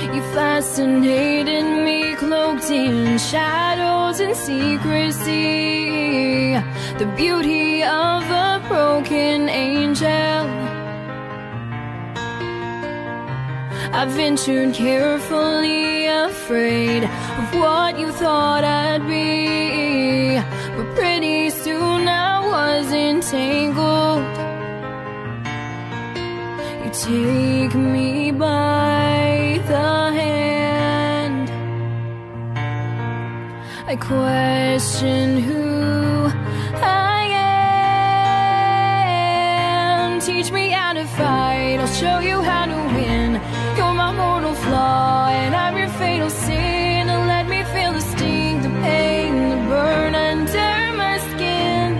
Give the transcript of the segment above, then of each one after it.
You fascinated me, cloaked in shadows and secrecy. The beauty of a broken angel. I ventured carefully, afraid of what you thought I'd be. But pretty soon I was entangled. You take me by the hand. I question who I am. Teach me how to fight, I'll show you how to win. You're my mortal flaw, and I'm your fatal sin. And let me feel the sting, the pain, the burn under my skin.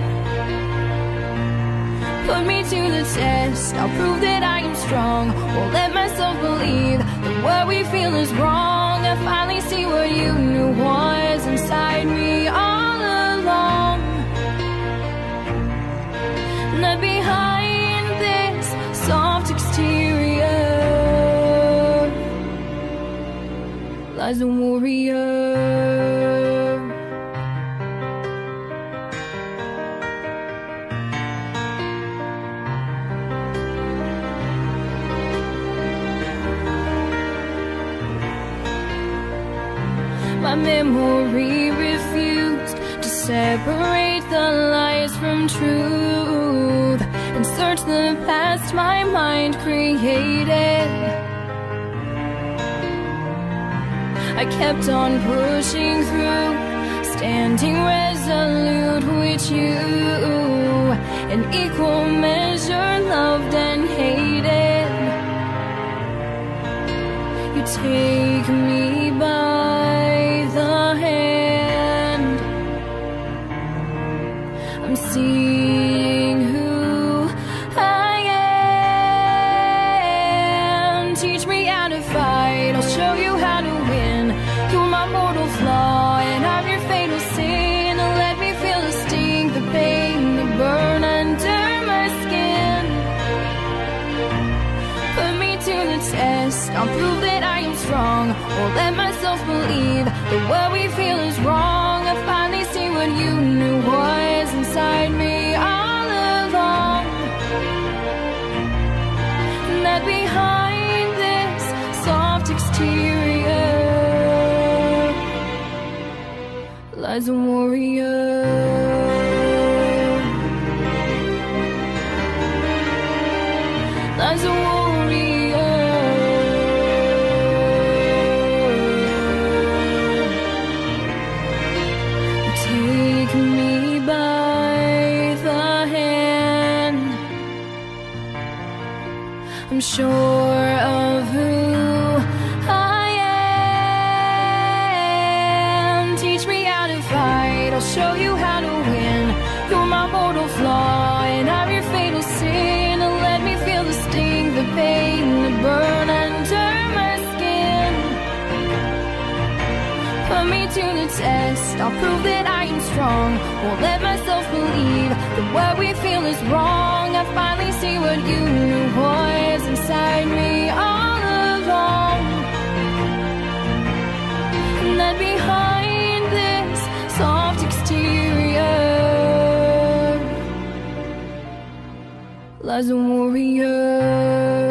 Put me to the test, I'll prove that I am strong. Won't let myself believe that what we feel is wrong. I finally see what you knew was inside me all along. Not behind this soft exterior lies a warrior. My memory refused to separate the lies from truth and search the past my mind created. I kept on pushing through, standing resolute with you, in equal measure loved and hated. You take me by the hand. I'm seeing who I am. Teach me how to fight, I'll show you how to win. You're my mortal flaw, and I'm your fatal sin. And let me feel the sting, the pain, the burn under my skin. Put me to the test, I'll prove that I am strong. Won't let myself believe that what we feel is wrong. I finally see what you knew was inside me all along. And that behind this soft exterior lies a warrior. Lies a warrior. Take me by the hand. I'm sure of who I am. Teach me how to fight, I'll show you how to win. You're my mortal flaw, and I'm your fatal sin. And let me feel the sting, the pain, the burn under my skin. Put me to the test, I'll prove that I am strong. Won't let myself believe that what we feel is wrong. I finally see what you knew was inside me all along. And that behind this soft exterior lies a warrior.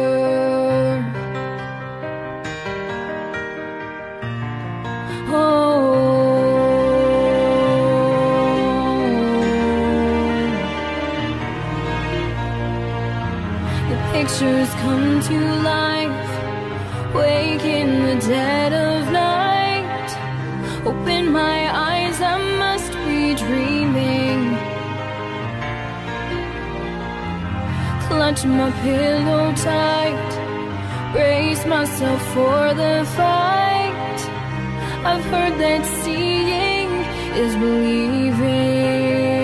Pictures come to life, wake in the dead of night. Open my eyes, I must be dreaming. Clutch my pillow tight, brace myself for the fight. I've heard that seeing is believing.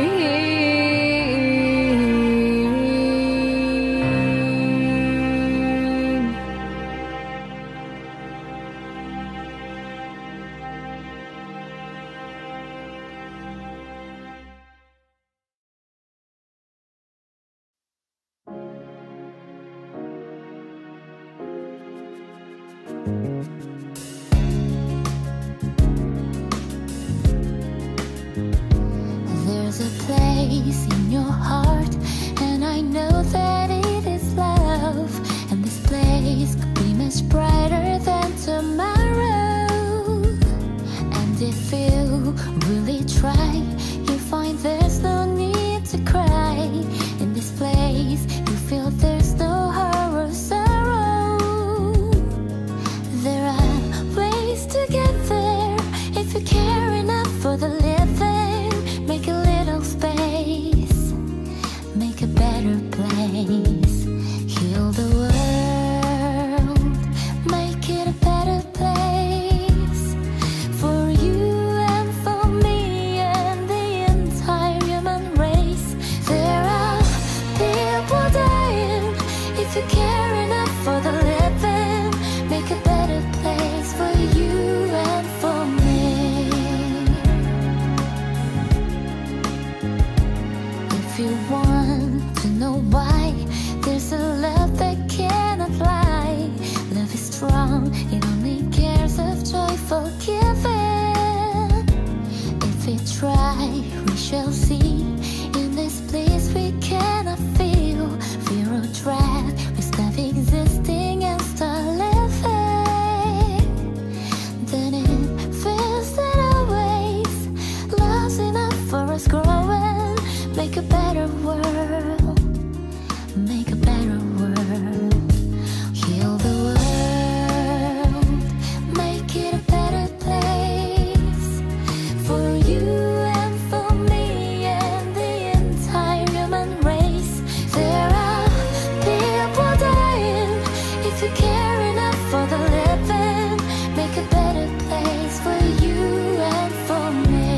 of joyful giving. If we try, we shall see. In this place we cannot feel fear or dread. We stop existing and start living. Then it feels in our ways. Love's enough for us growing. Make a better world. Make a better world. Heal the world. Make it a better place for you and for me and the entire human race. There are people dying. If you care enough for the living, make a better place for you and for me.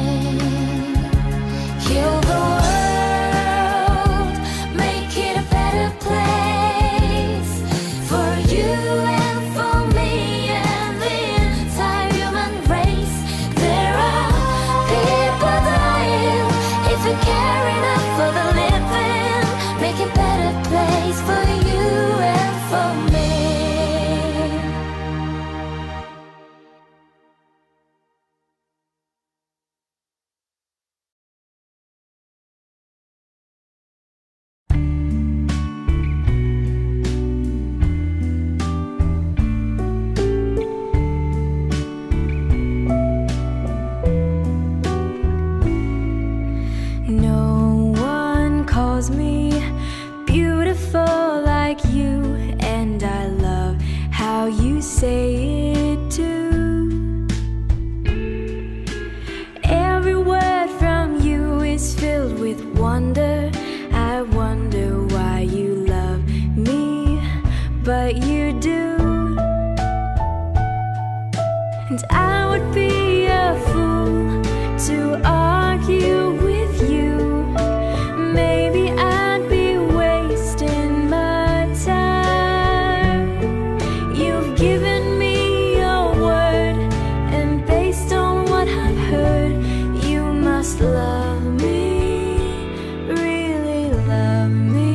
Heal the world. Make it a better place for you and for me and the entire human race. There are people dying. If you care enough for the living, make a better place for you and for me. No one calls me beautiful like you, and I love how you say it too. Every word from you is filled with wonder. I wonder why you love me, but you do. And I would be a fool to argue with you. Maybe I'd be wasting my time. You've given me your word, and based on what I've heard, you must love me, really love me.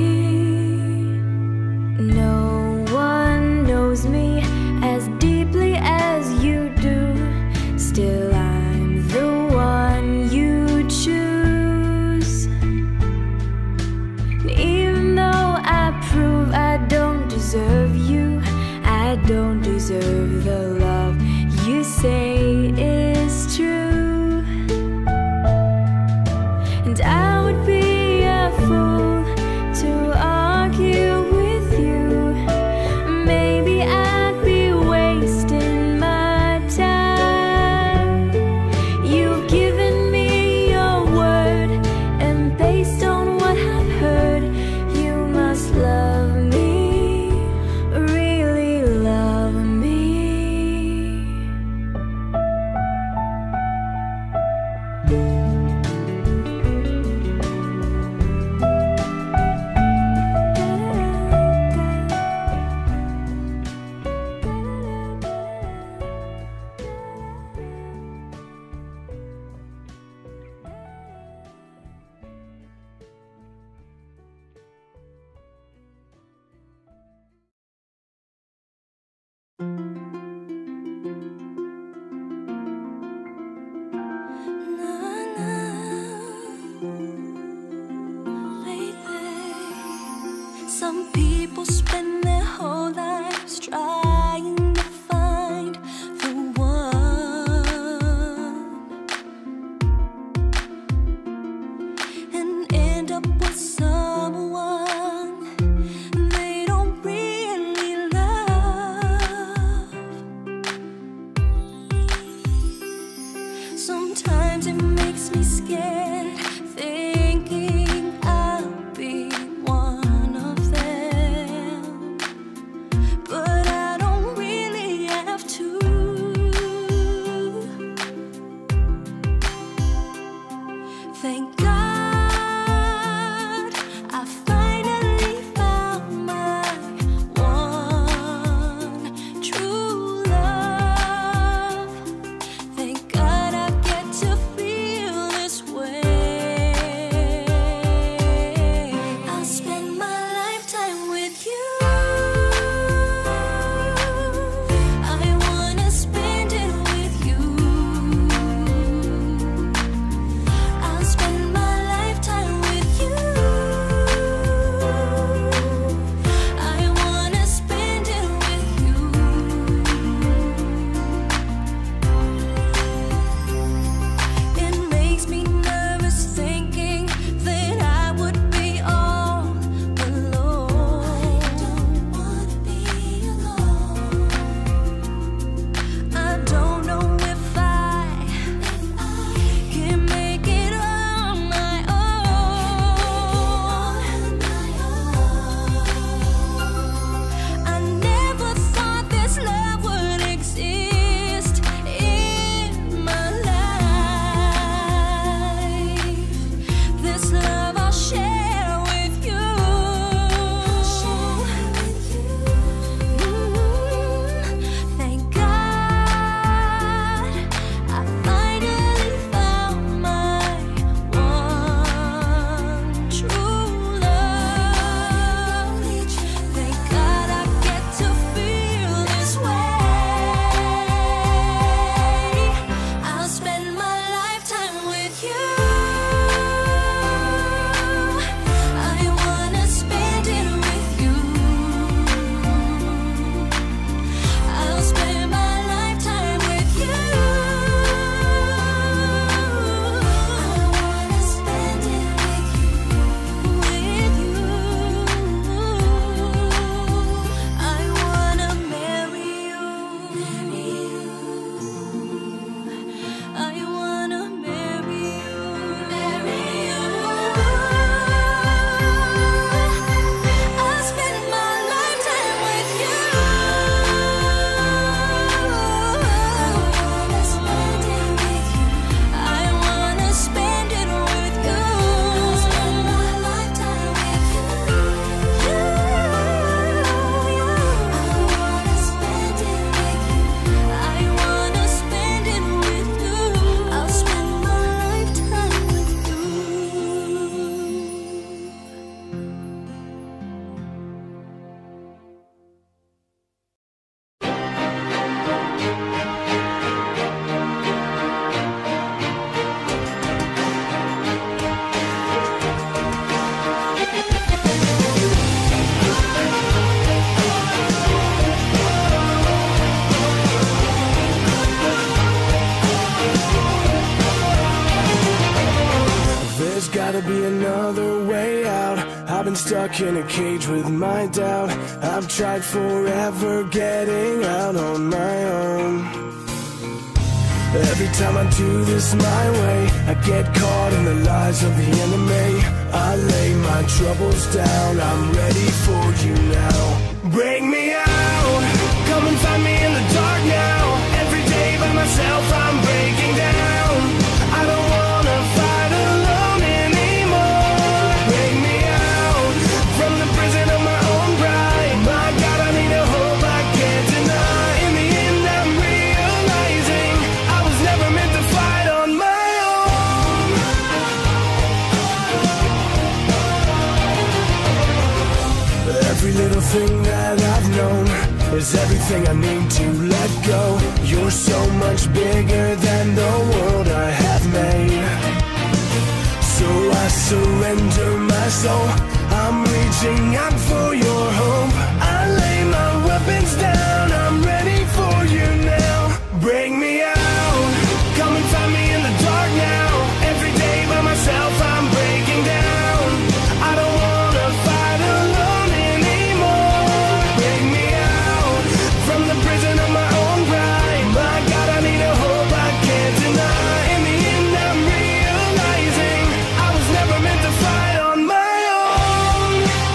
No one knows me as deeply as you do. Still, I'm the one you choose. And even though I prove I don't deserve you, I don't deserve the love you say is true. And I would be a fool to argue with you. Maybe I'd be wasting my time. You've given me your word, and based on what I've heard, you must love me, really love me. Some people spend their whole lives trying to find the one, and end up with someone they don't really love. Sometimes it makes me scared, thinking I'll be one of them. But I don't really have to. Thank God I finally found my one true love. Thank God I get to feel gotta be another way out. I've been stuck in a cage with my doubt. I've tried forever getting out on my own. Every time I do this my way, I get caught in the lies of the enemy. I lay my troubles down, I'm ready for you now. Bring me out, come and find me in the dark now. Every day by myself I'm breaking down. I don't wanna fight alone anymore. Bring me out from the prison of my own pride. My God, I need a hope I can't deny. In the end I'm realizing I was never meant to fight on my own. Every little thing that I've known is everything I need to let go. You're so much bigger than the world I have made. So I surrender my soul. I'm reaching out for your hope. I lay my weapons down. I'm ready for you now. Bring me out. Come and find me in the dark now. Every day by myself I'm breaking down. I don't wanna fight alone anymore. Bring me out from the prison of my own pride. My God, I need a hope I can't deny. In the end I'm realizing I was never meant to fight on my own.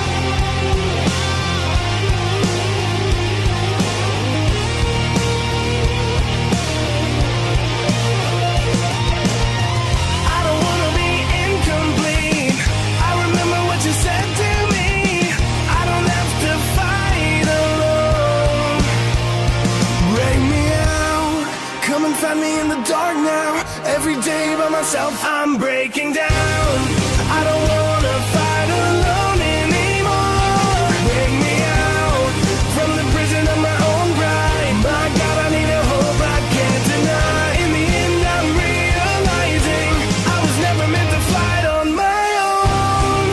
I don't wanna be incomplete. I remember what you said to me. I don't have to fight alone. Bring me out, come and find me in the dark now. Every day by myself I'm breaking down. I don't wanna fight alone anymore. Bring me out from the prison of my own pride. My God, I need a hope I can't deny. In the end I'm realizing I was never meant to fight on my own.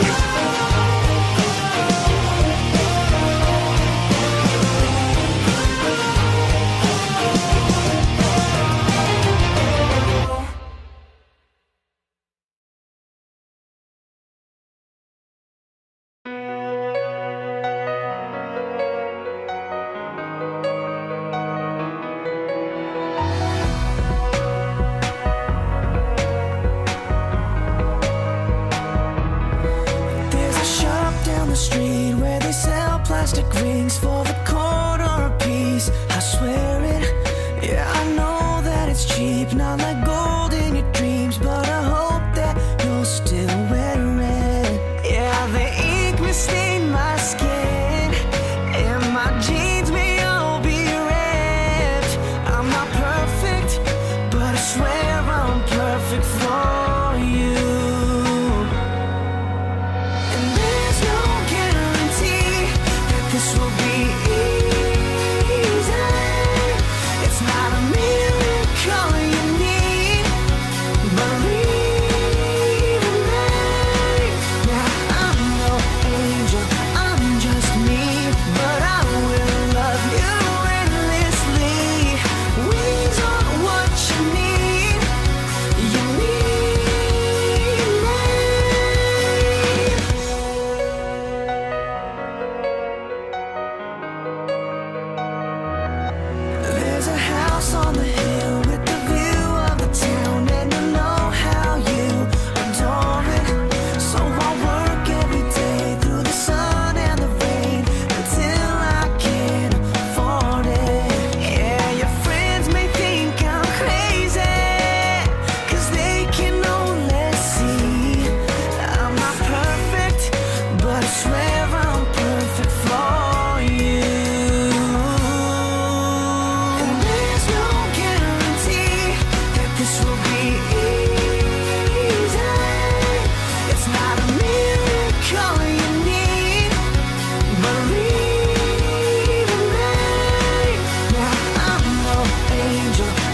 There's a shop down the street where they sell plastic rings for the quarter a piece. I swear it, yeah, I know that it's cheap, not like gold in your dreams, but I hope that you'll still wear it. Yeah, the ink may stain my skin, and my jeans may all be ripped. I'm not perfect, but I swear I'm perfect for you. And there's no guarantee that this will be easy. It's not a miracle you need, believe in me. Now I'm no angel, I'm just me, but I will love you endlessly. Wings are what you need, you need me. There's a house on the hill with the view of the town, and you know how you adore it. So I work every day through the sun and the rain until I can afford it. Yeah, your friends may think I'm crazy, 'cause they can only see I'm not perfect, but I swear I'm perfect for you. And there's no guarantee that this will be easy. It's not a miracle you need, believe in me. Now I'm no angel,